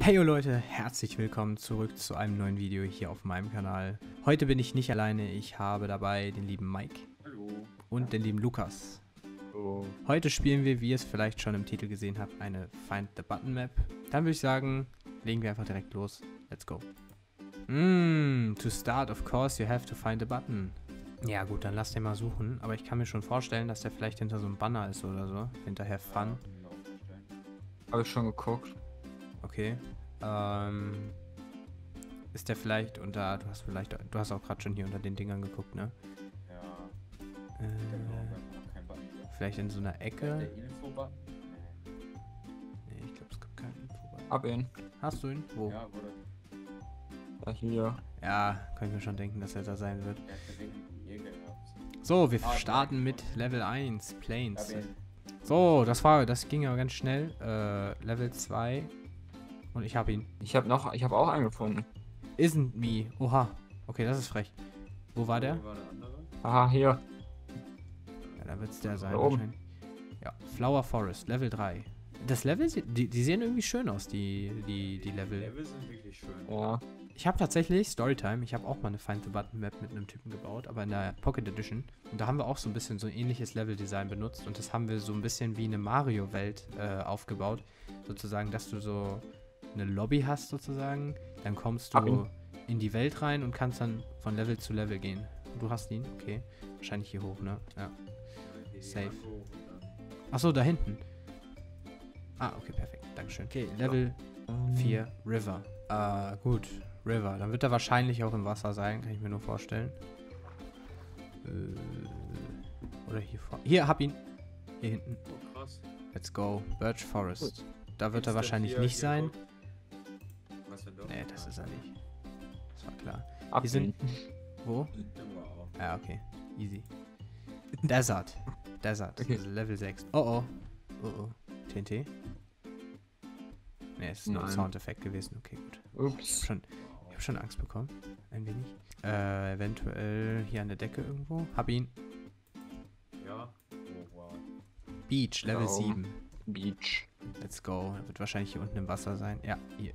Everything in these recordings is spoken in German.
Heyo Leute, herzlich willkommen zurück zu einem neuen Video hier auf meinem Kanal. Heute bin ich nicht alleine, ich habe dabei den lieben Mike. Hallo. Und den lieben Lukas. Hallo. Heute spielen wir, wie ihr es vielleicht schon im Titel gesehen habt, eine Find the Button Map. Dann würde ich sagen, legen wir einfach direkt los. Let's go. To start, of course, you have to find a button. Ja gut, dann lasst den mal suchen. Aber ich kann mir schon vorstellen, dass der vielleicht hinter so einem Banner ist oder so. Hinterher Fun. Habe ich schon geguckt. Okay. Ist der vielleicht unter... Du hast auch gerade schon hier unter den Dingern geguckt, ne? Ja. Kein Button. Vielleicht in so einer Ecke. Der Info-Button? Nee, ich glaube, es gibt keinen Info-Button. Hab ihn. Hast du ihn? Wo? Ja, wurde. Da hier. Ja, kann ich mir schon denken, dass er da sein wird. Der hat deswegen Jäger gehabt. So, wir starten mit Level 1, Hab Plains. ihn. So, das ging aber ganz schnell. Level 2. Und ich habe ihn. Ich habe auch einen gefunden. Isn't me. Oha. Okay, das ist frech. Wo war der? Wo war der andere? Aha, hier. Ja, da wird es der sein Da oben. wahrscheinlich. Ja, Flower Forest, Level 3. Das Level, die sehen irgendwie schön aus, die Level. Die Level sind wirklich schön. Ja. Ich habe tatsächlich, Storytime, ich habe auch mal eine Find the Button Map mit einem Typen gebaut, aber in der Pocket Edition. Und da haben wir auch so ein bisschen so ein ähnliches Level-Design benutzt. Und das haben wir so ein bisschen wie eine Mario-Welt aufgebaut. Sozusagen, dass du so eine Lobby hast sozusagen. Dann kommst du in die Welt rein und kannst dann von Level zu Level gehen. Du hast ihn? Okay. Wahrscheinlich hier hoch, ne? Ja. Safe. Achso, da hinten. Ah, okay, perfekt. Dankeschön. Okay, Level 4, River. Gut. River. Dann wird er wahrscheinlich auch im Wasser sein, kann ich mir nur vorstellen. Oder hier vorne. Hier, hab ihn. Hier hinten. Oh, krass. Let's go. Birch Forest. Da wird er wahrscheinlich nicht sein. Was denn doch? Nee, das ist er nicht. Das war klar. Hab Hier sind... ihn. Wo? Wow. Ja, okay. Easy. Desert. Desert. Okay. Also Level 6. Oh oh. Oh oh. TNT? Ne, es ist nur ein Nein. Soundeffekt gewesen. Okay, gut. Ups. Ich hab schon Angst bekommen. Ein wenig. Eventuell hier an der Decke irgendwo. Hab ihn. Ja. Oh, wow. Beach, Level Da 7. oben. Beach. Let's go. Er wird wahrscheinlich hier unten im Wasser sein. Ja, hier.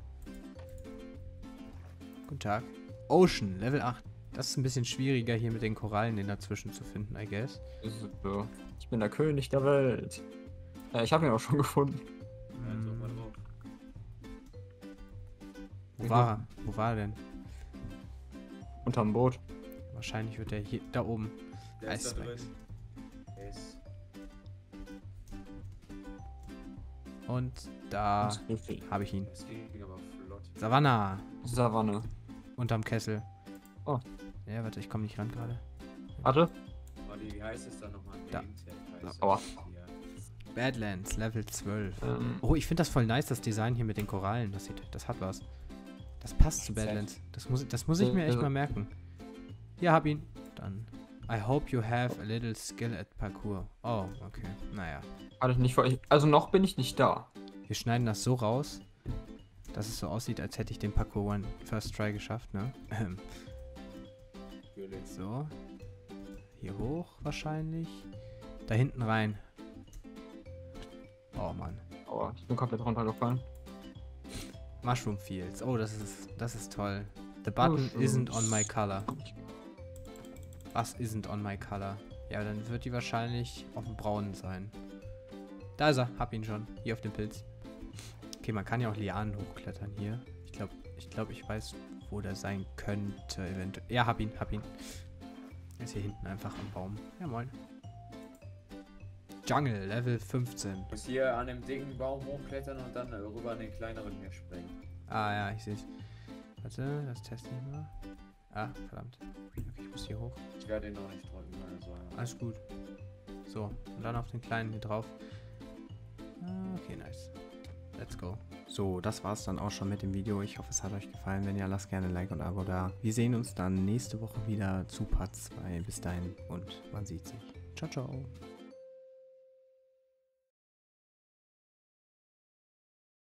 Guten Tag. Ocean, Level 8. Das ist ein bisschen schwieriger hier mit den Korallen dazwischen zu finden, I guess. Das ist so. Ich bin der König der Welt. Ich habe ihn auch schon gefunden. Wo war er? Wo war er denn? Unterm Boot. Wahrscheinlich wird er hier, da oben. Der ist da Icemax. drin. Yes. Und da habe ich ihn. Das ging aber flott. Savannah. Savanne. Unterm Kessel. Oh. Ja, warte, ich komme nicht ran gerade. Warte. Wie heißt es dann nochmal? Da. Aua. Badlands, Level 12. Ähm, Oh, ich finde das voll nice, das Design hier mit den Korallen. Das hat was. Das passt zu Badlands. Das muss ich mir echt mal merken. Ja, hab ihn. Dann. I hope you have a little skill at Parkour. Oh, okay. Naja. hatte ich nicht vor. Also noch bin ich nicht da. Wir schneiden das so raus, dass es so aussieht, als hätte ich den Parkour One First Try geschafft, ne? So. Hier hoch wahrscheinlich. Da hinten rein. Oh Mann. Aber ich bin komplett runtergefallen. Mushroom Fields. Oh, das ist toll. The button Mushrooms. isn't on my color. Was isn't on my color? Ja, dann wird die wahrscheinlich auf dem braunen sein. Da ist er. Hab ihn schon. Hier auf dem Pilz. Okay, man kann ja auch Lianen hochklettern hier. Ich glaube, ich weiß, wo der sein könnte eventuell. Ja, hab ihn. Er ist hier hinten einfach am Baum. Ja, moin. Jungle, Level 15. Du musst hier an dem dicken Baum hochklettern und dann rüber an den kleineren hier springen. Ah ja, ich sehe es. Warte, das teste ich mal. Ah, verdammt. Okay, ich muss hier hoch. Ich werde ihn noch nicht drücken. Also, Alles gut. So, und dann auf den kleinen hier drauf. Ah, okay, nice. Let's go. So, das war's dann auch schon mit dem Video. Ich hoffe, es hat euch gefallen. Wenn ja, lasst gerne ein Like und ein Abo da. Wir sehen uns dann nächste Woche wieder zu Part 2. Bis dahin und man sieht sich. Ciao, ciao.